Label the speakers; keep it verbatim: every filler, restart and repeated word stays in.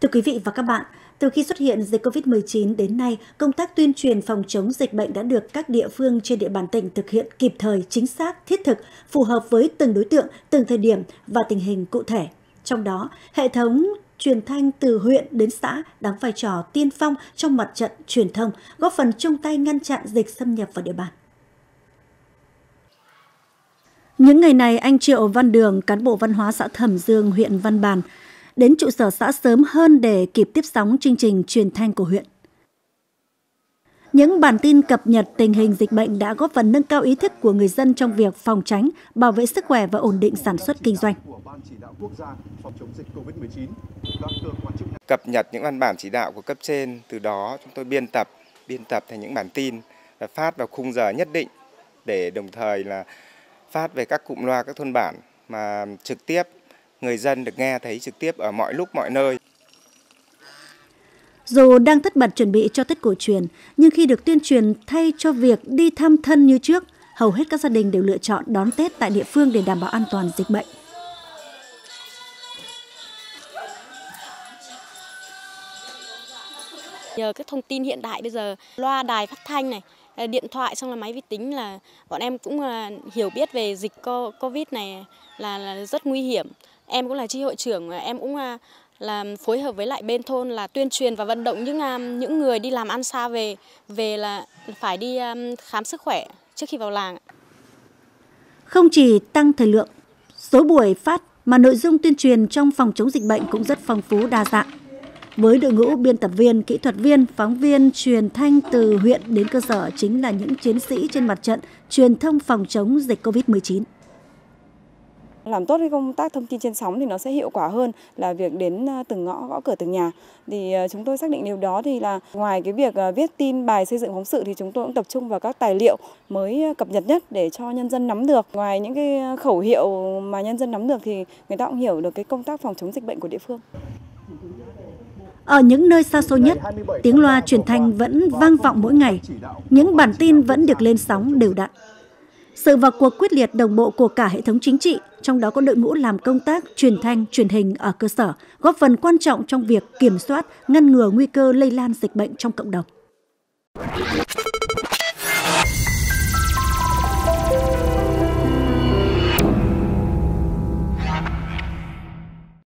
Speaker 1: Thưa quý vị và các bạn, từ khi xuất hiện dịch Covid mười chín đến nay, công tác tuyên truyền phòng chống dịch bệnh đã được các địa phương trên địa bàn tỉnh thực hiện kịp thời, chính xác, thiết thực, phù hợp với từng đối tượng, từng thời điểm và tình hình cụ thể. Trong đó, hệ thống truyền thanh từ huyện đến xã đóng vai trò tiên phong trong mặt trận truyền thông, góp phần chung tay ngăn chặn dịch xâm nhập vào địa bàn. Những ngày này, anh Triệu Văn Đường, cán bộ văn hóa xã Thẩm Dương, huyện Văn Bàn, đến trụ sở xã sớm hơn để kịp tiếp sóng chương trình truyền thanh của huyện. Những bản tin cập nhật tình hình dịch bệnh đã góp phần nâng cao ý thức của người dân trong việc phòng tránh, bảo vệ sức khỏe và ổn định sản xuất kinh doanh.
Speaker 2: Cập nhật những văn bản chỉ đạo của cấp trên, từ đó chúng tôi biên tập, biên tập thành những bản tin và phát vào khung giờ nhất định để đồng thời là phát về các cụm loa các thôn bản mà trực tiếp người dân được nghe thấy trực tiếp ở mọi lúc mọi nơi.
Speaker 1: Dù đang tất bật chuẩn bị cho Tết cổ truyền, nhưng khi được tuyên truyền thay cho việc đi thăm thân như trước, hầu hết các gia đình đều lựa chọn đón Tết tại địa phương để đảm bảo an toàn dịch bệnh.
Speaker 3: Nhờ các thông tin hiện đại bây giờ, loa đài phát thanh này, điện thoại xong là máy vi tính là bọn em cũng hiểu biết về dịch Covid này là, là rất nguy hiểm. Em cũng là chi hội trưởng, em cũng là phối hợp với lại bên thôn là tuyên truyền và vận động những những người đi làm ăn xa về về là phải đi khám sức khỏe trước khi vào làng.
Speaker 1: Không chỉ tăng thời lượng, số buổi phát mà nội dung tuyên truyền trong phòng chống dịch bệnh cũng rất phong phú đa dạng. Với đội ngũ biên tập viên, kỹ thuật viên, phóng viên truyền thanh từ huyện đến cơ sở chính là những chiến sĩ trên mặt trận truyền thông phòng chống dịch Covid mười chín.
Speaker 4: Làm tốt cái công tác thông tin trên sóng thì nó sẽ hiệu quả hơn là việc đến từng ngõ gõ cửa từng nhà. Thì chúng tôi xác định điều đó thì là ngoài cái việc viết tin bài xây dựng phóng sự thì chúng tôi cũng tập trung vào các tài liệu mới cập nhật nhất để cho nhân dân nắm được. Ngoài những cái khẩu hiệu mà nhân dân nắm được thì người ta cũng hiểu được cái công tác phòng chống dịch bệnh của địa phương.
Speaker 1: Ở những nơi xa xôi nhất, tiếng loa truyền thanh vẫn vang vọng mỗi ngày, những bản tin vẫn được lên sóng đều đặn. Sự vào cuộc quyết liệt đồng bộ của cả hệ thống chính trị, trong đó có đội ngũ làm công tác truyền thanh, truyền hình ở cơ sở, góp phần quan trọng trong việc kiểm soát, ngăn ngừa nguy cơ lây lan dịch bệnh trong cộng đồng.